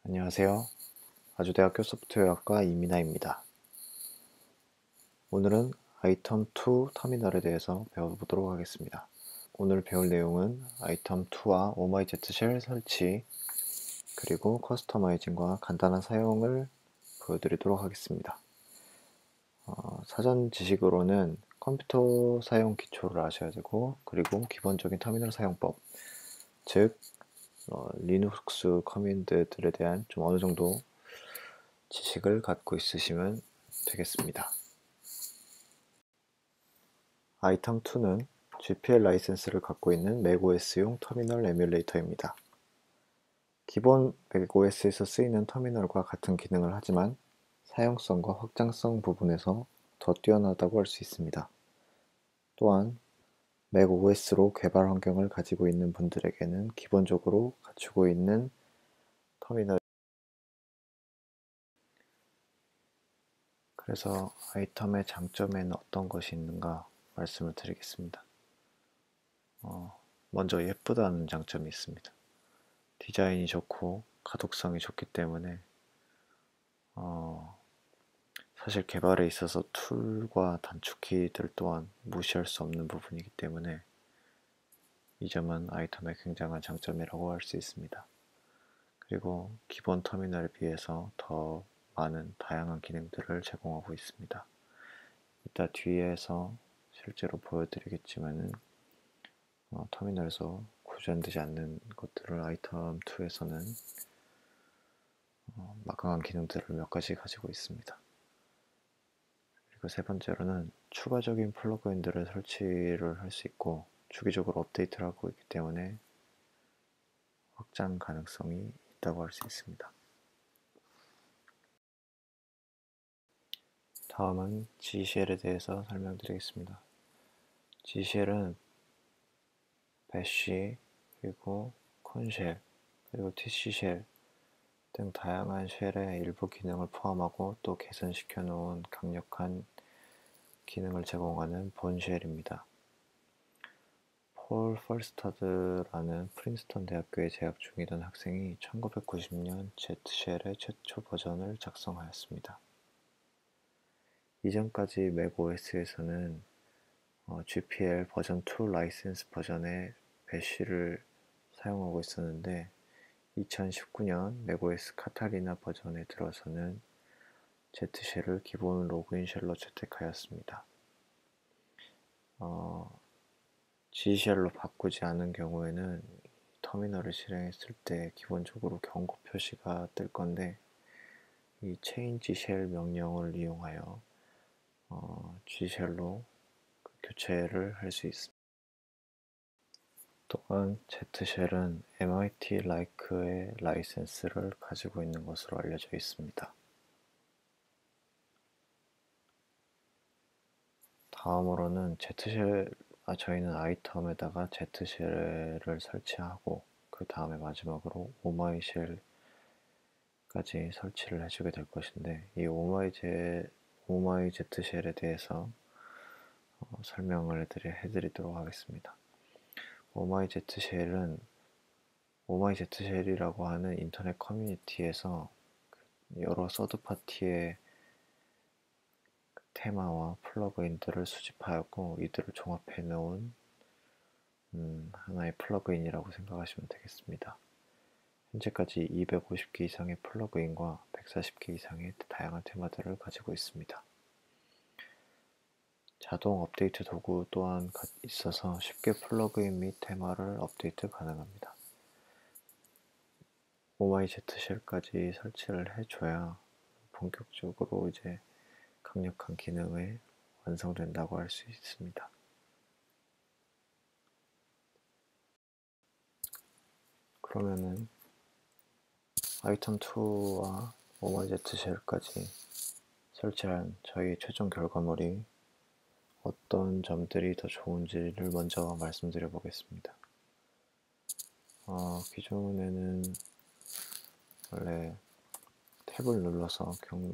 안녕하세요. 아주대학교 소프트웨어학과 이민아입니다. 오늘은 아이템 2 터미널에 대해서 배워보도록 하겠습니다. 오늘 배울 내용은 아이템 2와 오마이제트쉘 설치, 그리고 커스터마이징과 간단한 사용을 보여드리도록 하겠습니다. 사전 지식으로는 컴퓨터 사용 기초를 아셔야 되고, 그리고 기본적인 터미널 사용법, 즉 리눅스 커맨드들에 대한 좀 어느 정도 지식을 갖고 있으시면 되겠습니다. 아이템 2는 GPL 라이센스를 갖고 있는 맥OS용 터미널 에뮬레이터입니다. 기본 맥OS에서 쓰이는 터미널과 같은 기능을 하지만 사용성과 확장성 부분에서 더 뛰어나다고 할 수 있습니다. 또한 맥OS로 개발 환경을 가지고 있는 분들에게는 기본적으로 갖추고 있는 터미널. 그래서 아이템의 장점에는 어떤 것이 있는가 말씀을 드리겠습니다. 먼저 예쁘다는 장점이 있습니다. 디자인이 좋고 가독성이 좋기 때문에 사실 개발에 있어서 툴과 단축키들 또한 무시할 수 없는 부분이기 때문에 이 점은 아이템의 굉장한 장점이라고 할 수 있습니다. 그리고 기본 터미널에 비해서 더 많은 다양한 기능들을 제공하고 있습니다. 이따 뒤에서 실제로 보여드리겠지만은 터미널에서 구현되지 않는 것들을 아이템 2에서는 막강한 기능들을 몇 가지 가지고 있습니다. 그리고 세 번째로는 추가적인 플러그인들을 설치를 할 수 있고 주기적으로 업데이트를 하고 있기 때문에 확장 가능성이 있다고 할 수 있습니다. 다음은 G쉘에 대해서 설명드리겠습니다. G쉘은 배쉬, 그리고 콘쉘, 그리고 TC쉘 등 다양한 쉘의 일부 기능을 포함하고 또 개선시켜 놓은 강력한 기능을 제공하는 본쉘입니다. 폴 펄스터드라는 프린스턴 대학교에 재학 중이던 학생이 1990년 Z쉘의 최초 버전을 작성하였습니다. 이전까지 맥OS에서는 GPL 버전 2 라이센스 버전의 배쉬를 사용하고 있었는데 2019년 맥OS 카탈리나 버전에 들어서는 Z쉘을 기본 로그인 쉘로 채택하였습니다. G쉘로 바꾸지 않은 경우에는 터미널을 실행했을 때 기본적으로 경고 표시가 뜰 건데 이 change shell 명령을 이용하여 G쉘로 교체를 할 수 있습니다. 또한 Z쉘은 MIT-like의 라이센스를 가지고 있는 것으로 알려져 있습니다. 다음으로는 저희는 아이템에다가 Z쉘을 설치하고 그 다음에 마지막으로 오마이쉘까지 설치를 해주게 될 것인데 이 오마이 Z쉘에 대해서 설명을 해드리도록 하겠습니다. 오마이 Z쉘이라고 하는 인터넷 커뮤니티에서 여러 서드파티의 테마와 플러그인들을 수집하였고 이들을 종합해 놓은 하나의 플러그인이라고 생각하시면 되겠습니다. 현재까지 250개 이상의 플러그인과 140개 이상의 다양한 테마들을 가지고 있습니다. 자동 업데이트 도구 또한 있어서 쉽게 플러그인 및 테마를 업데이트 가능합니다. 오마이제트쉘까지 설치를 해줘야 본격적으로 이제 강력한 기능이 완성된다고 할 수 있습니다. 그러면은 아이템 2와 오마이제트쉘까지 설치한 저희 최종 결과물이 어떤 점들이 더 좋은지를 먼저 말씀드려 보겠습니다. 기존에는 원래 탭을 눌러서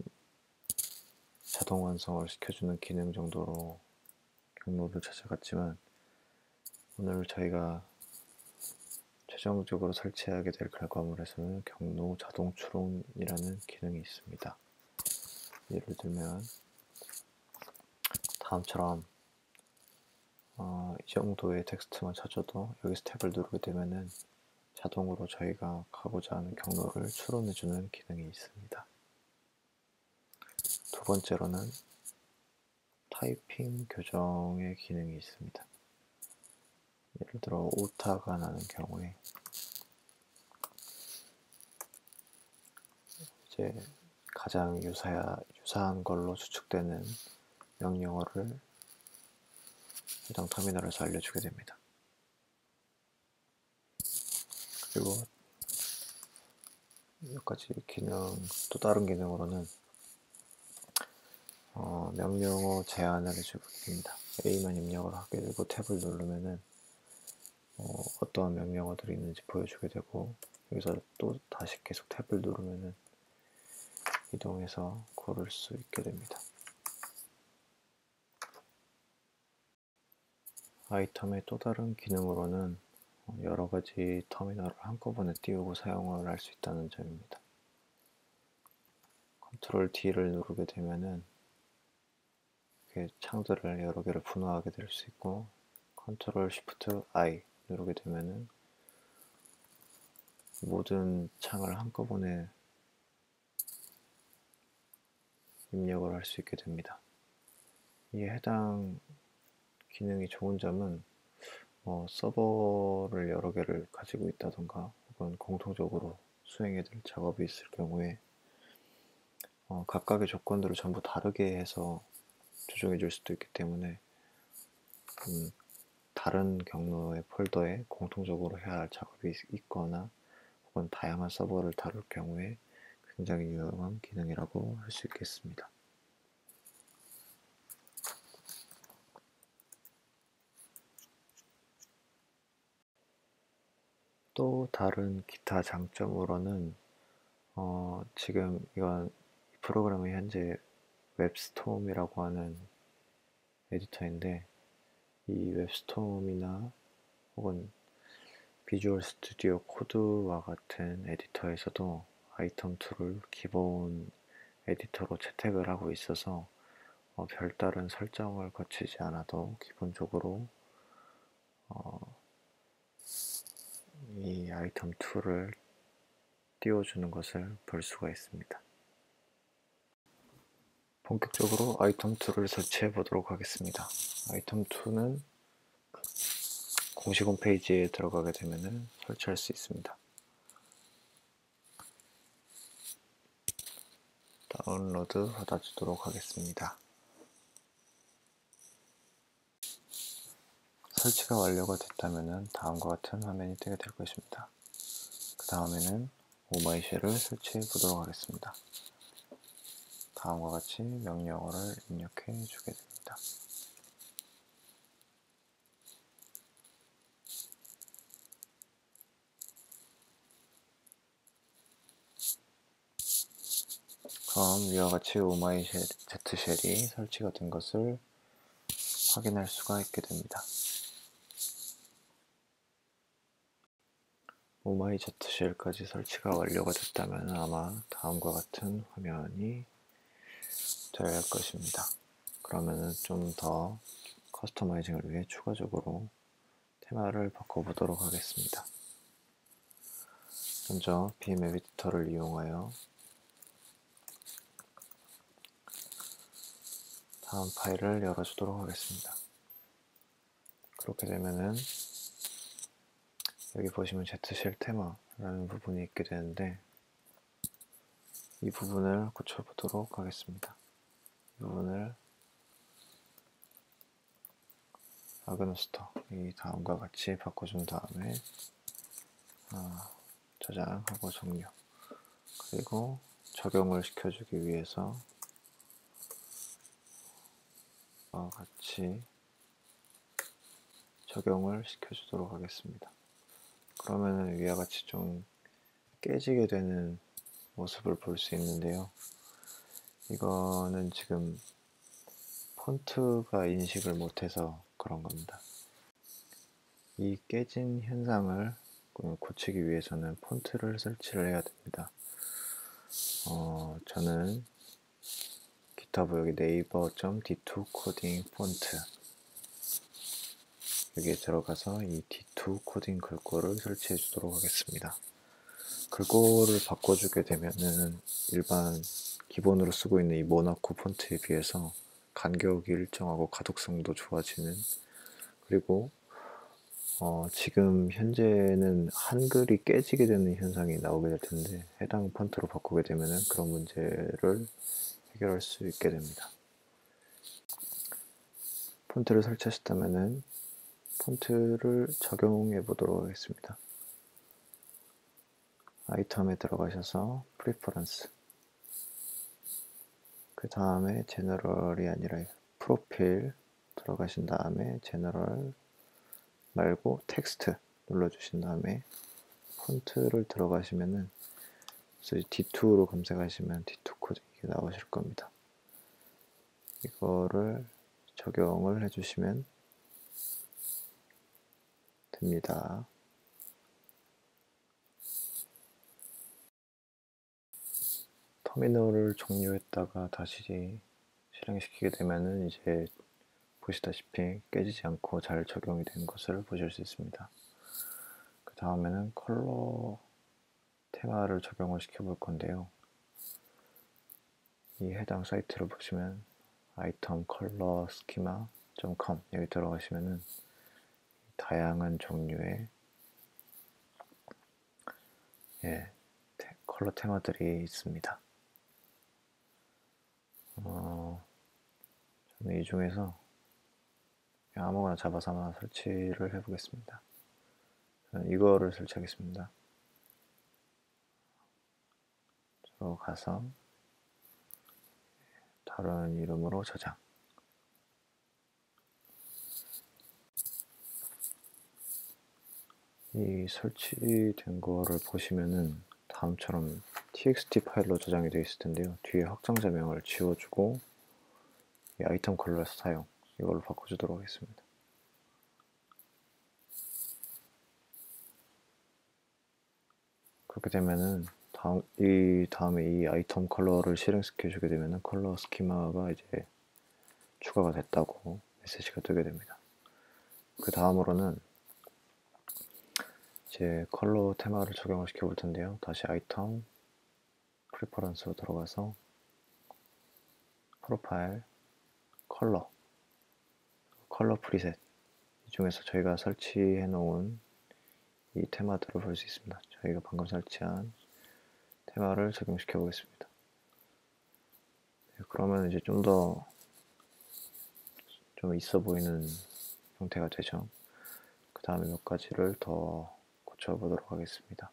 자동 완성을 시켜주는 기능 정도로 경로를 찾아갔지만 오늘 저희가 최종적으로 설치하게 될 결과물에서는 경로 자동 추론이라는 기능이 있습니다. 예를 들면 다음처럼 이 정도의 텍스트만 쳐줘도 여기서 탭을 누르게 되면은 자동으로 저희가 가고자 하는 경로를 추론해주는 기능이 있습니다. 두 번째로는 타이핑 교정의 기능이 있습니다. 예를 들어 오타가 나는 경우에 이제 가장 유사한 걸로 추측되는 명령어를 해당 터미널에서 알려주게 됩니다. 그리고 몇 가지 기능, 또 다른 기능으로는 명령어 제한을 해주게 됩니다. A만 입력을 하게 되고 탭을 누르면은 어떠한 명령어들이 있는지 보여주게 되고, 여기서 또 다시 계속 탭을 누르면은 이동해서 고를 수 있게 됩니다. 아이템의 또 다른 기능으로는 여러 가지 터미널을 한꺼번에 띄우고 사용을 할 수 있다는 점입니다. 컨트롤 D를 누르게 되면은 이렇게 창들을 여러 개를 분화하게 될 수 있고, 컨트롤 Shift I 누르게 되면은 모든 창을 한꺼번에 입력을 할 수 있게 됩니다. 이 해당 기능이 좋은 점은 서버를 여러 개를 가지고 있다던가 혹은 공통적으로 수행해야 될 작업이 있을 경우에 각각의 조건들을 전부 다르게 해서 조정해 줄 수도 있기 때문에 다른 경로의 폴더에 공통적으로 해야 할 작업이 있거나 혹은 다양한 서버를 다룰 경우에 굉장히 유용한 기능이라고 할 수 있겠습니다. 또 다른 기타 장점으로는 지금 이 프로그램은 현재 웹스톰이라고 하는 에디터인데, 이 웹스톰이나 혹은 비주얼 스튜디오 코드와 같은 에디터에서도 아이템2를 기본 에디터로 채택을 하고 있어서 별다른 설정을 거치지 않아도 기본적으로 이 아이템2를 띄워주는 것을 볼 수가 있습니다. 본격적으로 아이템2를 설치해 보도록 하겠습니다. 아이템2는 공식 홈페이지에 들어가게 되면 설치할 수 있습니다. 다운로드 받아주도록 하겠습니다. 설치가 완료가 됐다면 다음과 같은 화면이 뜨게 될 것입니다. 그 다음에는 오마이쉘을 설치해 보도록 하겠습니다. 다음과 같이 명령어를 입력해 주게 됩니다. 그럼 위와 같이 오마이쉘 Z쉘이 설치가 된 것을 확인할 수가 있게 됩니다. 오마이 Z쉘까지 설치가 완료가 됐다면 아마 다음과 같은 화면이 되어야 할 것입니다. 그러면은 좀 더 커스터마이징을 위해 추가적으로 테마를 바꿔보도록 하겠습니다. 먼저 BMF 에디터를 이용하여 다음 파일을 열어주도록 하겠습니다. 그렇게 되면은 여기 보시면 Z쉘 테마라는 부분이 있게 되는데, 이 부분을 고쳐보도록 하겠습니다. 이 부분을 아그노스터 이 다음과 같이 바꿔준 다음에 저장하고 종료, 그리고 적용을 시켜주기 위해서 같이 적용을 시켜주도록 하겠습니다. 그러면 위와 같이 좀 깨지게 되는 모습을 볼 수 있는데요. 이거는 지금 폰트가 인식을 못해서 그런 겁니다. 이 깨진 현상을 고치기 위해서는 폰트를 설치를 해야 됩니다. 저는 GitHub 여기 네이버.d2 코딩 폰트 여기에 들어가서 이 D2 코딩 글꼴을 설치해 주도록 하겠습니다. 글꼴을 바꿔주게 되면은 일반 기본으로 쓰고 있는 이 모나코 폰트에 비해서 간격이 일정하고 가독성도 좋아지는, 그리고 지금 현재는 한글이 깨지게 되는 현상이 나오게 될 텐데 해당 폰트로 바꾸게 되면은 그런 문제를 해결할 수 있게 됩니다. 폰트를 설치하셨다면은 폰트를 적용해 보도록 하겠습니다. 아이템에 들어가셔서 프리퍼런스, 그 다음에 제너럴이 아니라 프로필 들어가신 다음에 제너럴 말고 텍스트 눌러주신 다음에 폰트를 들어가시면은 D2로 검색하시면 D2 코딩이 나오실 겁니다. 이거를 적용을 해주시면 됩니다. 터미널을 종료했다가 다시 실행시키게 되면은 이제 보시다시피 깨지지 않고 잘 적용이 된 것을 보실 수 있습니다. 그 다음에는 컬러 테마를 적용을 시켜 볼 건데요. 이 해당 사이트를 보시면 item color schema.com 여기 들어가시면은 다양한 종류의 컬러 테마들이 있습니다. 저는 이 중에서 아무거나 잡아서 하나 설치를 해 보겠습니다. 저는 이거를 설치하겠습니다. 들어가서 다른 이름으로 저장. 이 설치된 거를 보시면은 다음처럼 txt 파일로 저장이 되어 있을 텐데요. 뒤에 확장자명을 지워주고 이 아이템 컬러 사용, 이걸로 바꿔주도록 하겠습니다. 그렇게 되면은 다음에 이 아이템 컬러를 실행시켜 주게 되면은 컬러 스키마가 이제 추가가 됐다고 메시지가 뜨게 됩니다. 그 다음으로는 이제 컬러 테마를 적용을 시켜 볼 텐데요. 다시 아이템 프리퍼런스로 들어가서 프로파일 컬러 프리셋, 이 중에서 저희가 설치해 놓은 이 테마들을 볼 수 있습니다. 저희가 방금 설치한 테마를 적용시켜 보겠습니다. 그러면 이제 좀 더 좀 있어 보이는 형태가 되죠. 그 다음에 몇 가지를 더 고쳐보도록 하겠습니다.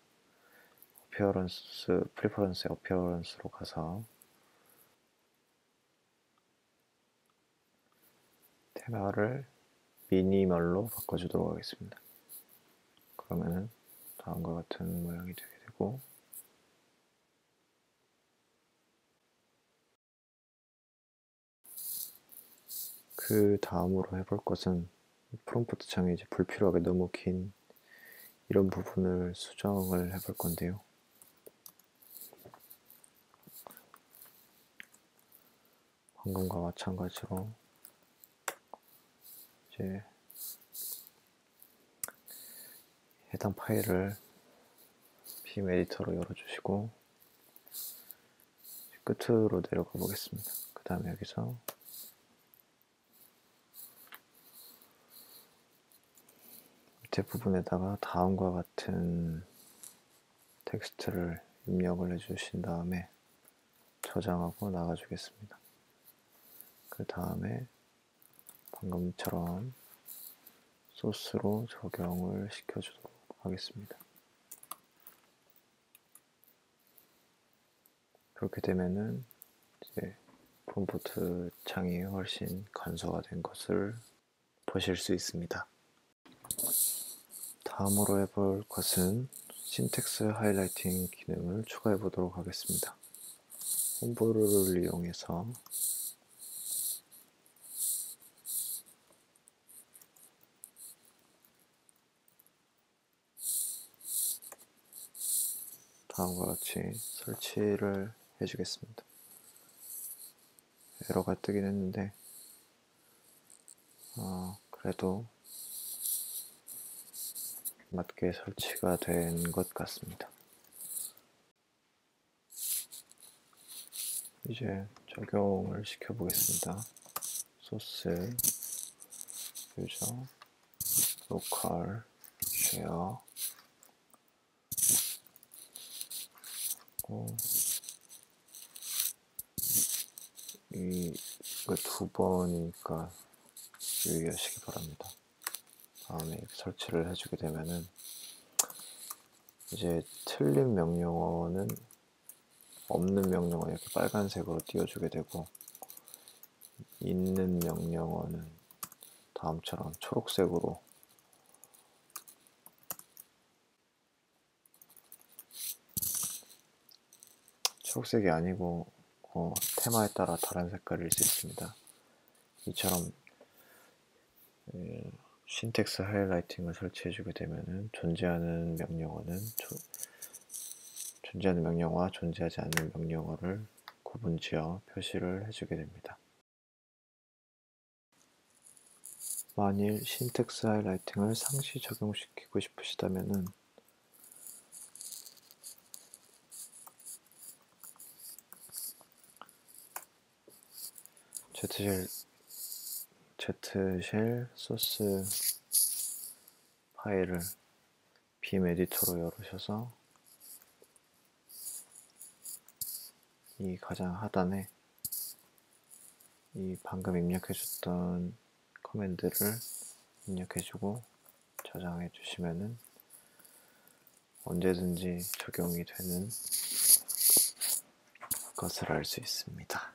프리퍼런스의 어피어런스로 가서 테마를 미니멀로 바꿔주도록 하겠습니다. 그러면은 다음과 같은 모양이 되게 되고, 그 다음으로 해볼 것은 프롬프트 창에 이제 불필요하게 너무 긴 이런 부분을 수정을 해볼 건데요. 방금과 마찬가지로 이제 해당 파일을 빔 에디터로 열어주시고 끝으로 내려가 보겠습니다. 그 다음에 여기서 밑에 부분에다가 다음과 같은 텍스트를 입력을 해주신 다음에 저장하고 나가주겠습니다. 그 다음에 방금처럼 소스로 적용을 시켜주도록 하겠습니다. 그렇게 되면은 이제 프롬프트 창이 훨씬 간소화된 것을 보실 수 있습니다. 다음으로 해볼 것은 신텍스 하이라이팅 기능을 추가해 보도록 하겠습니다. 홈브루를 이용해서 다음과 같이 설치를 해주겠습니다. 에러가 뜨긴 했는데 그래도 맞게 설치가 된 것 같습니다. 이제 적용을 시켜보겠습니다. 소스, 유저, 로컬, 쉐어, 이거 두 번이니까 유의하시기 바랍니다. 다음에 설치를 해주게 되면은 이제 틀린 명령어는 없는 명령어는 이렇게 빨간색으로 띄워주게 되고, 있는 명령어는 다음처럼 초록색으로 초록색이 아니고 테마에 따라 다른 색깔일 수 있습니다. 이처럼 신텍스 하이라이팅을 설치해주게 되면은 존재하는 명령어와 존재하지 않는 명령어를 구분지어 표시를 해주게 됩니다. 만일 신텍스 하이라이팅을 상시 적용시키고 싶으시다면은 Zshell 소스 파일을 빔 에디터로 열으셔서 이 가장 하단에 이 방금 입력해줬던 커맨드를 입력해주고 저장해 주시면은 언제든지 적용이 되는 것을 알 수 있습니다.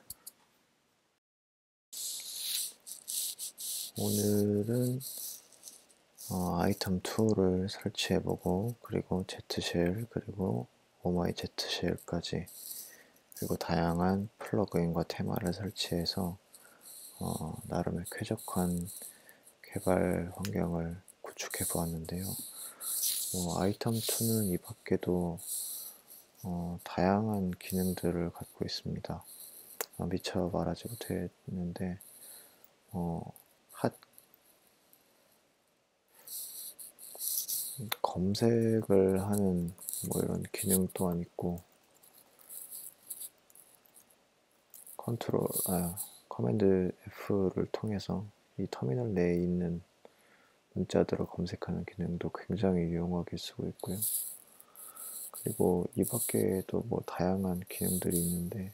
오늘은 아이템 2를 설치해보고, 그리고 Zshell, 그리고 OmyZshell까지, 그리고 다양한 플러그인과 테마를 설치해서 나름의 쾌적한 개발 환경을 구축해 보았는데요. 아이템 2는 이 밖에도 다양한 기능들을 갖고 있습니다. 미처 말하지 못했는데 검색을 하는 이런 기능 또한 있고, 커맨드 F를 통해서 이 터미널 내에 있는 문자들을 검색하는 기능도 굉장히 유용하게 쓰고 있고요. 그리고 이 밖에도 다양한 기능들이 있는데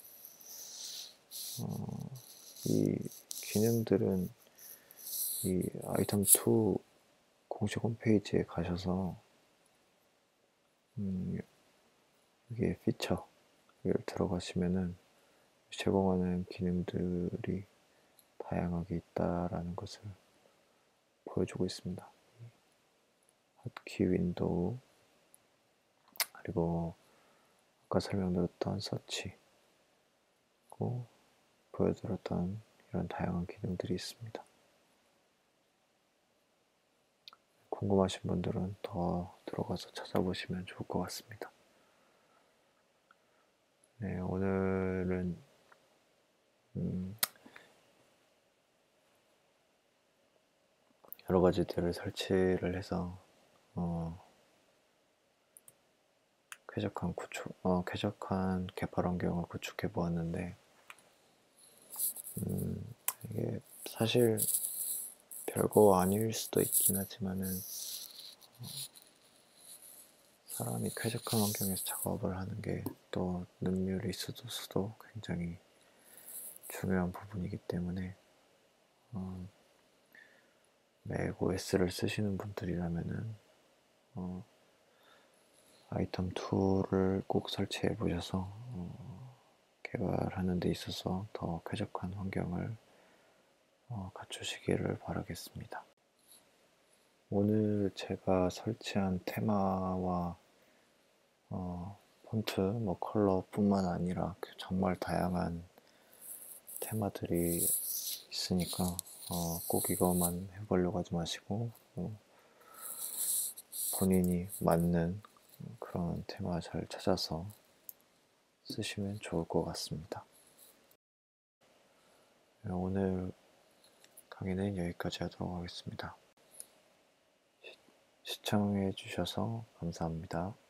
이 기능들은 이 아이템 2 공식 홈페이지에 가셔서 여기에 피처를 들어가시면은 제공하는 기능들이 다양하게 있다라는 것을 보여주고 있습니다. 핫키 윈도우, 그리고 아까 설명드렸던 서치, 그리고 보여드렸던 이런 다양한 기능들이 있습니다. 궁금하신 분들은 더 들어가서 찾아보시면 좋을 것 같습니다. 네, 오늘은 여러 가지들을 설치를 해서 쾌적한 개발 환경을 구축해 보았는데, 이게 사실 별거 아닐 수도 있긴 하지만은 사람이 쾌적한 환경에서 작업을 하는 게 또 능률이 있어서도 굉장히 중요한 부분이기 때문에 맥 OS를 쓰시는 분들이라면은 아이템 2를 꼭 설치해 보셔서 개발하는 데 있어서 더 쾌적한 환경을 갖추시기를 바라겠습니다. 오늘 제가 설치한 테마와 폰트, 컬러뿐만 아니라 정말 다양한 테마들이 있으니까 꼭 이것만 해보려고 하지 마시고 본인이 맞는 그런 테마 잘 찾아서 쓰시면 좋을 것 같습니다. 오늘 강의는 여기까지 하도록 하겠습니다. 시청해 주셔서 감사합니다.